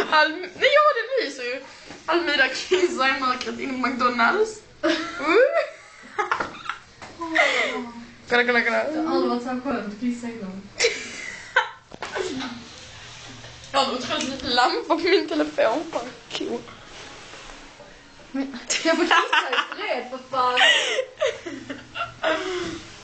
Nej, ja, det lyser ju. Almida kissar i mörkret inom McDonalds. Kolla. Det har aldrig varit så skönt att kissa innan. Jag har otroligt lite lampa på min telefon. Fan, cool. Jag får kissa i fred för fan.